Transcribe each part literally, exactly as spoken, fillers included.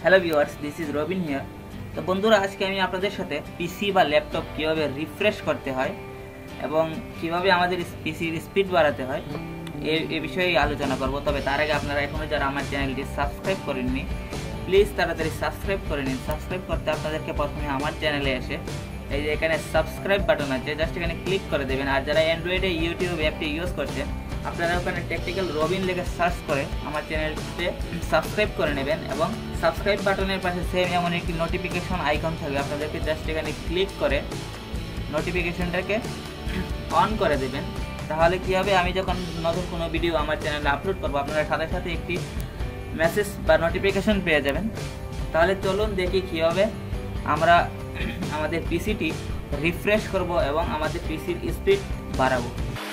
Hello viewers, this is Robin here. তো বন্ধুরা, আজকে আমি আপনাদের সাথে পিসি বা ল্যাপটপ কীভাবে রিফ্রেশ করতে হয় এবং কিভাবে আমাদের পিসির স্পিড বাড়াতে হয় এ বিষয়ে আলোচনা করব। তবে তার আগে আপনারা এখনও যারা আমার চ্যানেলটি সাবস্ক্রাইব করেননি, প্লিজ তাড়াতাড়ি সাবস্ক্রাইব করে নিন। সাবস্ক্রাইব করতে আপনাদেরকে প্রথমে আমার চ্যানেলে এসে এই যে এখানে সাবস্ক্রাইব বাটন আছে, জাস্ট এখানে ক্লিক করে দেবেন। আর যারা অ্যান্ড্রয়েডে ইউটিউব অ্যাপটি ইউজ করছেন, আপনারা ওখানে টেকনিক্যাল রবিন লিখে সার্চ করে আমার চ্যানেলটিতে সাবস্ক্রাইব করে নেবেন এবং সাবস্ক্রাইব বাটনের পাশে সেম এমন একটি নোটিফিকেশন আইকন থাকবে, আপনাদেরকে জাস্ট এখানে ক্লিক করে নোটিফিকেশনটাকে অন করে দেবেন। তাহলে কী হবে, আমি যখন নতুন কোনো ভিডিও আমার চ্যানেলে আপলোড করবো, আপনারা সাথে সাথে একটি মেসেজ বা নোটিফিকেশন পেয়ে যাবেন। তাহলে চলুন দেখি কীভাবে আমরা আমাদের পিসিটি রিফ্রেশ করব এবং আমাদের পিসির স্পিড বাড়াবো।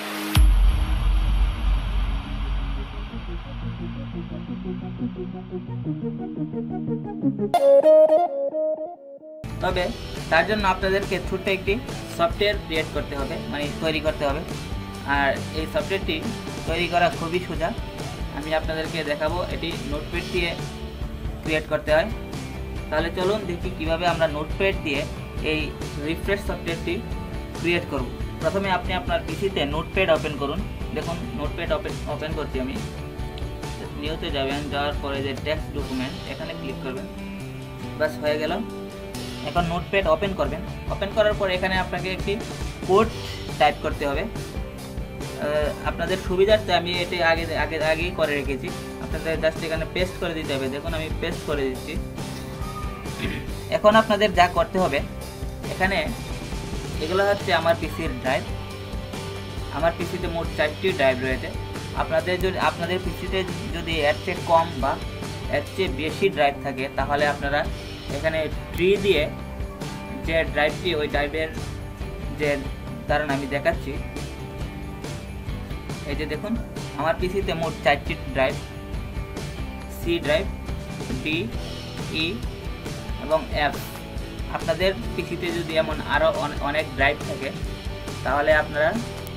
তবে তার জন্য আপনাদেরকে ছোট্ট একটি সফটওয়্যার ক্রিয়েট করতে হবে, মানে তৈরি করতে হবে। আর এই সফটওয়্যারটি তৈরি করা খুবই সোজা, আমি আপনাদেরকে দেখাবো। এটি নোটপ্যাড দিয়ে ক্রিয়েট করতে হয়। তাহলে চলুন দেখি কিভাবে আমরা নোটপ্যাড দিয়ে এই রিফ্রেশ সফটওয়্যারটি ক্রিয়েট করব। প্রথমে আপনি আপনার পিসিতে নোটপ্যাড ওপেন করুন। দেখুন, নোটপ্যাড ওপেন ওপেন করছি আমি। নিউতে যাবেন, যাওয়ার পরে যে টেক্সট ডকুমেন্ট এখানে ক্লিক করবেন, বাস হয়ে গেল। এখন নোটপ্যাড ওপেন করবেন। ওপেন করার পর এখানে আপনাকে একটি কোড টাইপ করতে হবে। আপনাদের সুবিধার্থে আমি এটি আগে আগে আগেই করে রেখেছি, আপনাদের জাস্ট এখানে পেস্ট করে দিতে হবে। দেখুন, আমি পেস্ট করে দিচ্ছি। এখন আপনাদের যা করতে হবে, এখানে এগুলো হচ্ছে আমার পিসির ড্রাইভ। আমার পিসিতে মোট চারটি ড্রাইভ রয়েছে। আপনাদের যদি আপনাদের পিসিতে যদি এর চেয়ে কম বা এর চেয়ে বেশি ড্রাইভ থাকে, তাহলে আপনারা এখানে ট্রি দিয়ে যে ড্রাইভটি, ওই ড্রাইভের যে দাঁড়ান আমি দেখাচ্ছি। এই যে দেখুন, আমার পিসিতে মোট চারটি drive, C drive, D, E এবং এফ। আপনাদের পিসিতে যদি এমন আরও অনেক ড্রাইভ থাকে, তাহলে আপনারা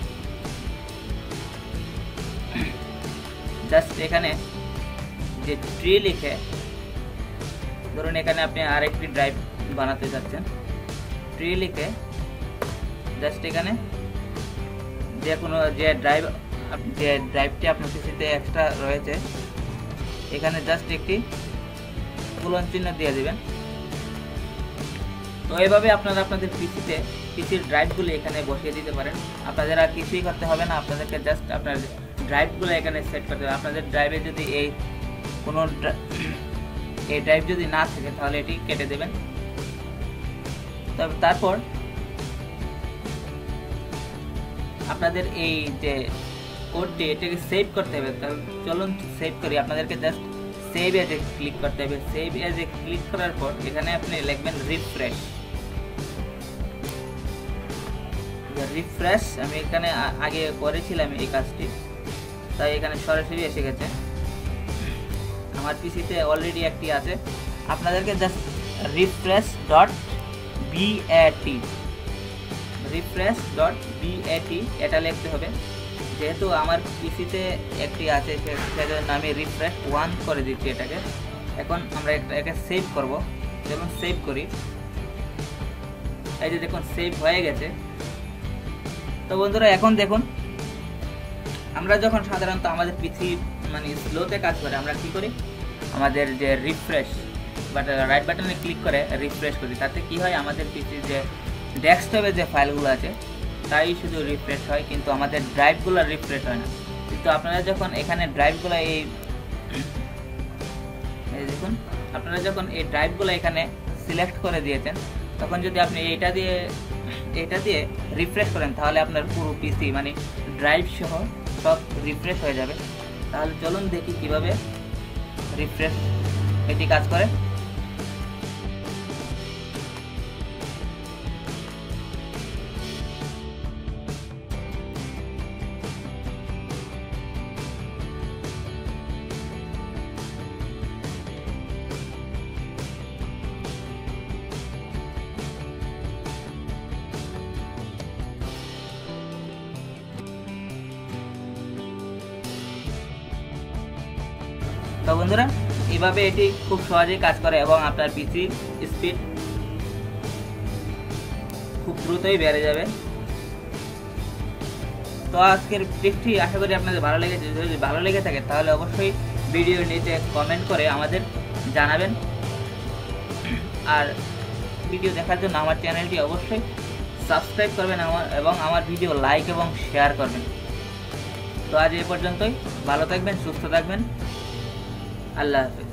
জাস্ট এখানে যে ট্রি লিখে, ধরুন এখানে আপনি আরেকটি ড্রাইভ বানাতে যাচ্ছেন, ট্রি লিখে জাস্ট এখানে যে কোনো যে ড্রাইভ যে ড্রাইভটি আপনার পিসিতে এক্সট্রা রয়েছে, এখানে জাস্ট একটি কোলন চিহ্ন দিয়ে দিবেন। তো এইভাবে আপনারা আপনাদের পিসিতে পিসির ড্রাইভগুলো এখানে বসিয়ে দিতে পারেন। আপনাদের আর কিছুই করতে হবে না, আপনাদেরকে জাস্ট আপনার ড্রাইভগুলো এখানে সেট করতে হবে। আপনাদের ড্রাইভে যদি এই কোনো এই ড্রাইভ যদি না থাকে, তাহলে এটি কেটে দেবেন। তবে তারপর আপনাদের এই যে কোডটি, এটাকে সেভ করতে হবে। তাহলে চলুন সেভ করি। আপনাদেরকে জাস্ট সেভ এজে ক্লিক করতে হবে। সেভ এজে ক্লিক করার পর এখানে আপনি লিখবেন রিফ্রেশ। রিফ্রেশ আমি এখানে আগে করেছিলাম এই কাজটি, তাই এখানে সরাসরি এসে গেছে। আমার পিসিতে অলরেডি একটি আছে। আপনাদেরকে just refresh dot BAT refresh dot BAT এটা লিখতে হবে। যেহেতু আমার পিসিতে একটি আছে, সেজন্য আমি রিফ্রেশ ওয়ান করে দিচ্ছি এটাকে। এখন আমরা একটা একে সেভ করব। যেমন সেভ করি, এই যে দেখুন সেভ হয়ে গেছে। তো বন্ধুরা, এখন দেখুন, আমরা যখন সাধারণত আমাদের পিসি মানে স্লোতে কাজ করে, আমরা কি করি, আমাদের যে রিফ্রেশ বাটন, রাইট বাটনে ক্লিক করে রিফ্রেশ করি। তাতে কি হয়, আমাদের পিসির যে ডেস্কটপে যে ফাইলগুলো আছে তাই শুধু রিফ্রেশ হয়, কিন্তু আমাদের ড্রাইভগুলো রিফ্রেশ হয় না। কিন্তু আপনারা যখন এখানে ড্রাইভগুলো এই দেখুন, আপনারা যখন এই ড্রাইভগুলো এখানে সিলেক্ট করে দিয়েছেন, তখন যদি আপনি এইটা দিয়ে এটা দিয়ে রিফ্রেশ করেন, তাহলে আপনার পুরো পিসি মানে ড্রাইভ সহ সব রিফ্রেশ হয়ে যাবে। তাহলে চলুন দেখি কিভাবে রিফ্রেশ এটি কাজ করে। তো বন্ধুরা, এভাবে এটি খুব সহজেই কাজ করে এবং আপনার পিসি স্পিড খুব দ্রুতই বেড়ে যাবে। তো আজকের টিপসটি আশা করি আপনাদের ভালো লেগেছে। যদি ভালো লেগে থাকে তাহলে অবশ্যই ভিডিওর নিচে কমেন্ট করে আমাদের জানাবেন। আর ভিডিও দেখার জন্য আমার চ্যানেলটি অবশ্যই সাবস্ক্রাইব করবেন আমার এবং আমার ভিডিও লাইক এবং শেয়ার করবেন। তো আজ এই পর্যন্তই, ভালো থাকবেন, সুস্থ থাকবেন, আল্লাহ হাফেজ।